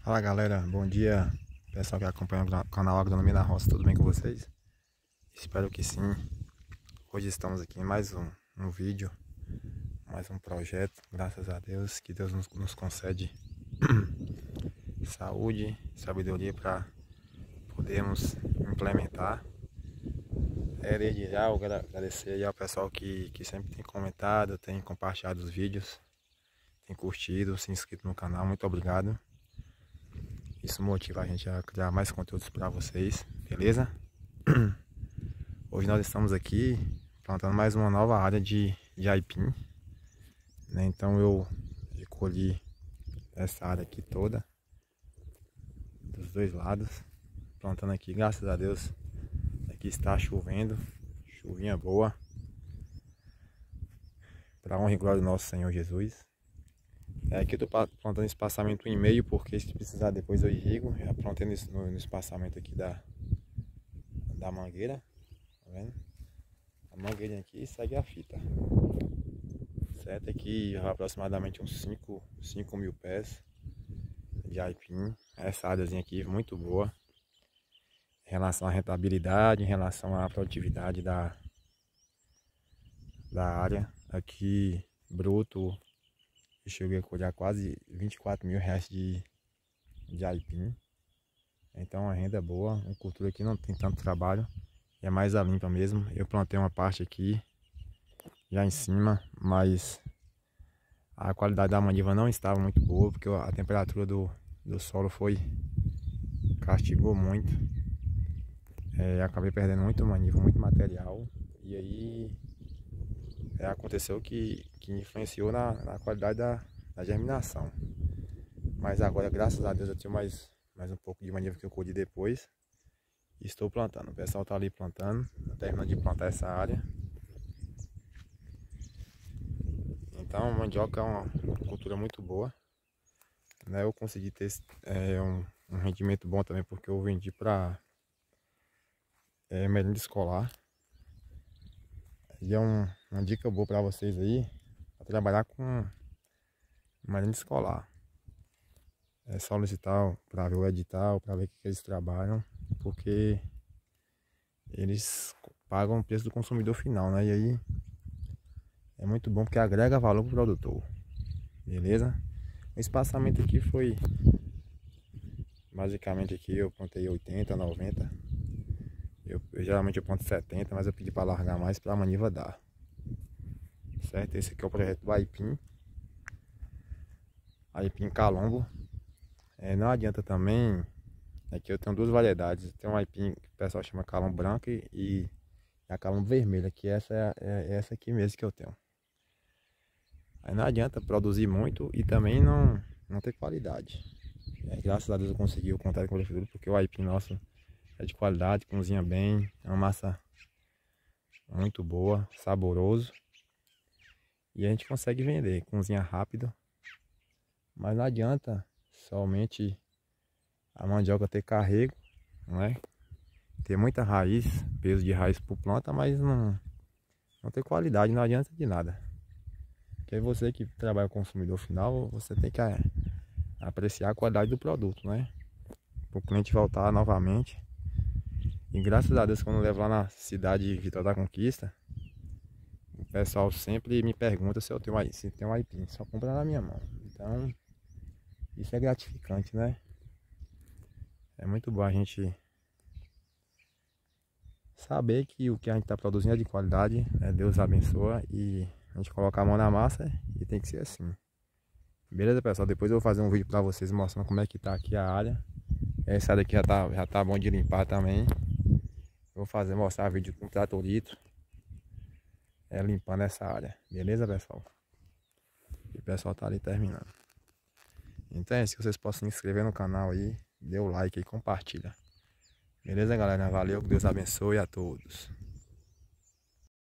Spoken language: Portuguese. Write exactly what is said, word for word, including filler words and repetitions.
Fala galera, bom dia, pessoal que acompanha o canal Agronomia na Roça, tudo bem com vocês? Espero que sim. Hoje estamos aqui em mais um, um vídeo, mais um projeto, graças a Deus, que Deus nos, nos concede saúde, sabedoria para podermos implementar. É desde já eu quero agradecer aí ao pessoal que, que sempre tem comentado, tem compartilhado os vídeos, tem curtido, se inscrito no canal, muito obrigado. Isso motiva a gente a criar mais conteúdos para vocês, beleza? Hoje nós estamos aqui plantando mais uma nova área de, de aipim, né? Então eu recolhi essa área aqui toda, dos dois lados, plantando aqui, graças a Deus. Aqui está chovendo, chuvinha boa, para honra e glória do nosso Senhor Jesus. É, aqui eu estou plantando espaçamento um e meio, porque se precisar depois eu irrigo. Já plantei no, no espaçamento aqui da, da mangueira, tá vendo? A mangueirinha aqui segue a fita. Certo? Aqui aproximadamente uns cinco mil pés de aipim. Essa áreazinha aqui muito boa em relação à rentabilidade, em relação à produtividade da, da área. Aqui bruto eu cheguei a colher quase vinte e quatro mil reais de, de aipim. Então a renda é boa, uma cultura que não tem tanto trabalho, é mais a limpa mesmo. Eu plantei uma parte aqui já em cima, mas a qualidade da maniva não estava muito boa, porque a temperatura do, do solo foi castigou muito. É, acabei perdendo muito maniva, muito material, e aí é, aconteceu que, que influenciou na, na qualidade da, da germinação. Mas agora, graças a Deus, eu tenho mais, mais um pouco de maniva que eu colhi depois. E estou plantando. O pessoal está ali plantando, terminando de plantar essa área. Então, mandioca é uma cultura muito boa, né? Eu consegui ter é, um, um rendimento bom também, porque eu vendi para é, merenda escolar. E é um, uma dica boa para vocês aí, para trabalhar com merenda escolar. É solicitar para ver o edital, para ver o que, que eles trabalham, porque eles pagam o preço do consumidor final, né? E aí é muito bom porque agrega valor para o produtor, beleza? O espaçamento aqui foi basicamente aqui eu plantei oitenta, noventa. Eu, eu geralmente eu planto setenta, mas eu pedi para largar mais para a maniva dar. Certo? Esse aqui é o projeto do aipim. Aipim calombo. É, não adianta também. Aqui eu tenho duas variedades. Tem um aipim que o pessoal chama calombo branco e, e a calombo vermelha, que essa é, é essa aqui mesmo que eu tenho. Aí não adianta produzir muito e também não, não ter qualidade. É, graças a Deus eu consegui o contato com o prefeitura, porque o aipim nosso é de qualidade, cozinha bem, é uma massa muito boa, saboroso. E a gente consegue vender, cozinha rápido. Mas não adianta somente a mandioca ter carrego, não é? Ter muita raiz, peso de raiz por planta, mas não, não ter qualidade, não adianta de nada. Porque você que trabalha com o consumidor final, você tem que é, apreciar a qualidade do produto, né? Para o cliente voltar novamente. E graças a Deus, quando eu levo lá na cidade de Vitória da Conquista, o pessoal sempre me pergunta se eu tenho aí, se tem um aipim, só compra na minha mão. Então, isso é gratificante, né? É muito bom a gente saber que o que a gente está produzindo é de qualidade, né? Deus abençoa e a gente coloca a mão na massa e tem que ser assim. Beleza, pessoal? Depois eu vou fazer um vídeo para vocês mostrando como é que tá aqui a área. Essa daqui já tá, já tá bom de limpar também. Vou fazer, mostrar vídeo com o tratorito, é, limpando essa área. Beleza, pessoal? E o pessoal tá ali terminando. Então é isso, que vocês possam se inscrever no canal aí, dê o like e compartilha. Beleza, galera? Valeu, que Deus abençoe a todos.